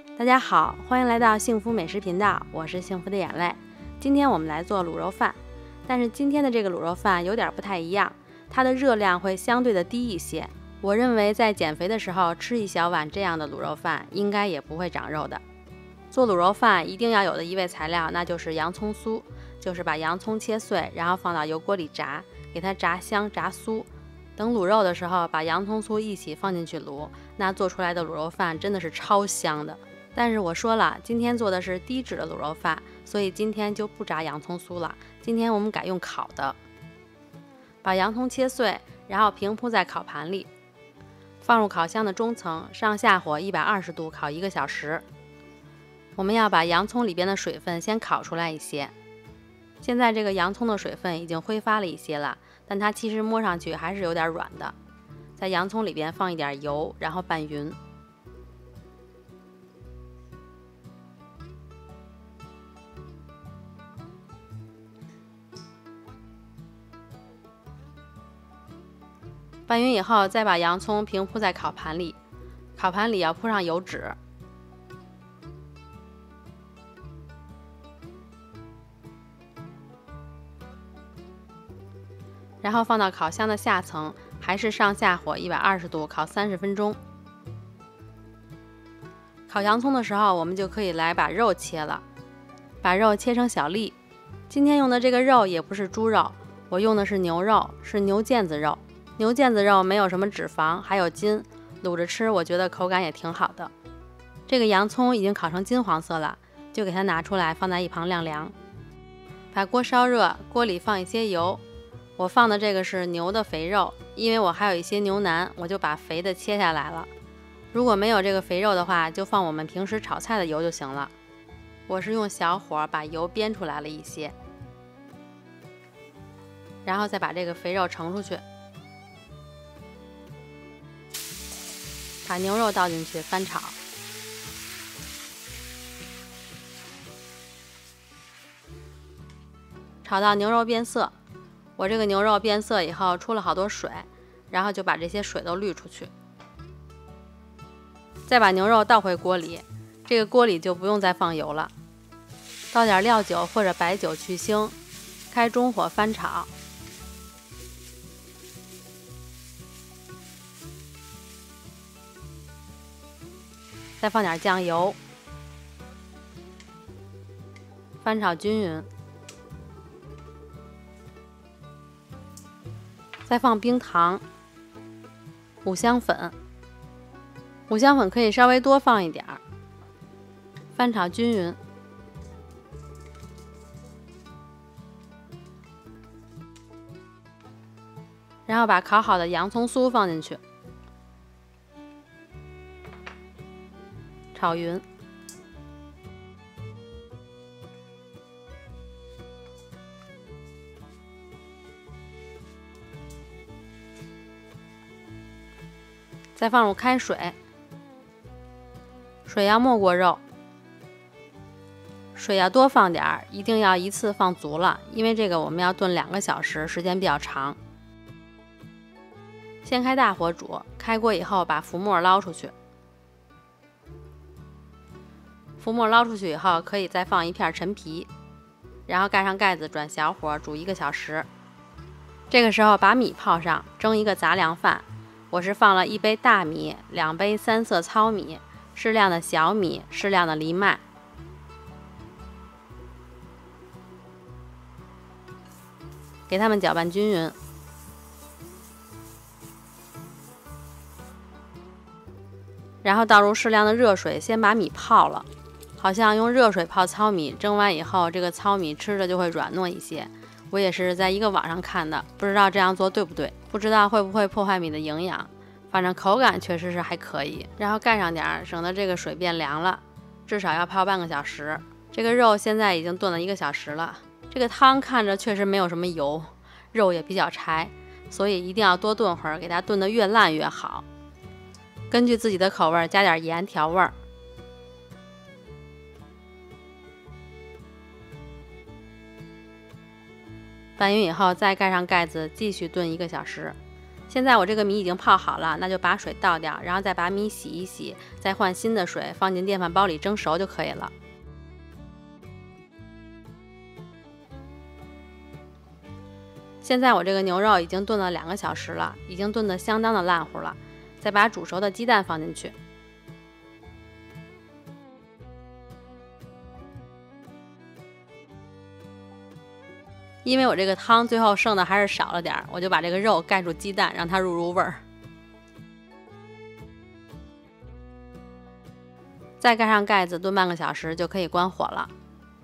大家好，欢迎来到幸福美食频道，我是幸福的眼泪。今天我们来做卤肉饭，但是今天的这个卤肉饭有点不太一样，它的热量会相对的低一些。我认为在减肥的时候吃一小碗这样的卤肉饭，应该也不会长肉的。做卤肉饭一定要有的一味材料，那就是洋葱酥，就是把洋葱切碎，然后放到油锅里炸，给它炸香炸酥。等卤肉的时候，把洋葱酥一起放进去卤，那做出来的卤肉饭真的是超香的。但是我说了，今天做的是低脂的卤肉饭，所以今天就不炸洋葱酥了。今天我们改用烤的，把洋葱切碎，然后平铺在烤盘里，放入烤箱的中层，上下火120度烤1个小时。我们要把洋葱里边的水分先烤出来一些。现在这个洋葱的水分已经挥发了一些了，但它其实摸上去还是有点软的。在洋葱里边放一点油，然后拌匀。拌匀以后，再把洋葱平铺在烤盘里，烤盘里要铺上油纸。然后放到烤箱的下层，还是上下火120度烤30分钟。烤洋葱的时候，我们就可以来把肉切了，把肉切成小粒。今天用的这个肉也不是猪肉，我用的是牛肉，是牛腱子肉。牛腱子肉没有什么脂肪，还有筋，卤着吃我觉得口感也挺好的。这个洋葱已经烤成金黄色了，就给它拿出来放在一旁晾凉。把锅烧热，锅里放一些油。我放的这个是牛的肥肉，因为我还有一些牛腩，我就把肥的切下来了。如果没有这个肥肉的话，就放我们平时炒菜的油就行了。我是用小火把油煸出来了一些，然后再把这个肥肉盛出去。把牛肉倒进去翻炒，炒到牛肉变色。我这个牛肉变色以后出了好多水，然后就把这些水都滤出去。再把牛肉倒回锅里，这个锅里就不用再放油了。倒点料酒或者白酒去腥，开中火翻炒。再放点酱油，翻炒均匀，再放冰糖、五香粉，五香粉可以稍微多放一点，翻炒均匀，然后把烤好的洋葱酥放进去。炒匀，再放入开水，水要没过肉，水要多放点儿，一定要一次放足了，因为这个我们要炖2个小时，时间比较长。先开大火煮，开锅以后把浮沫捞出去。浮沫捞出去以后，可以再放一片陈皮，然后盖上盖子，转小火煮1个小时。这个时候把米泡上，蒸一个杂粮饭。我是放了1杯大米，2杯3色糙米，适量的小米，适量的藜麦。给它们搅拌均匀。然后倒入适量的热水，先把米泡了。好像用热水泡糙米，蒸完以后，这个糙米吃着就会软糯一些。我也是在一个网上看的，不知道这样做对不对，不知道会不会破坏米的营养，反正口感确实是还可以。然后盖上点，省得这个水变凉了，至少要泡半个小时。这个肉现在已经炖了1个小时了，这个汤看着确实没有什么油，肉也比较柴，所以一定要多炖会儿，给它炖得越烂越好。根据自己的口味加点盐调味儿。拌匀以后再盖上盖子，继续炖1个小时。 现在我这个米已经泡好了，那就把水倒掉，然后再把米洗一洗，再换新的水，放进电饭煲里蒸熟就可以了。现在我这个牛肉已经炖了2个小时了，已经炖得相当的烂乎了。再把煮熟的鸡蛋放进去，因为我这个汤最后剩的还是少了点，我就把这个肉盖住鸡蛋，让它入味儿。再盖上盖子炖半个小时就可以关火了。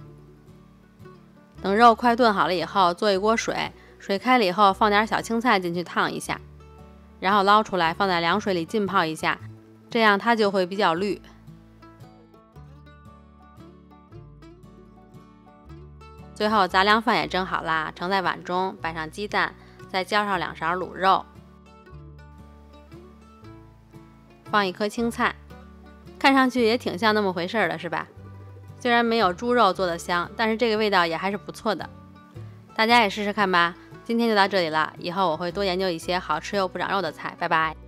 等肉快炖好了以后，做一锅水，水开了以后放点小青菜进去烫一下，然后捞出来放在凉水里浸泡一下，这样它就会比较绿。最后杂粮饭也蒸好啦，盛在碗中，摆上鸡蛋，再浇上2勺卤肉，放1颗青菜，看上去也挺像那么回事的，是吧？虽然没有猪肉做的香，但是这个味道也还是不错的。大家也试试看吧。今天就到这里了，以后我会多研究一些好吃又不长肉的菜，拜拜。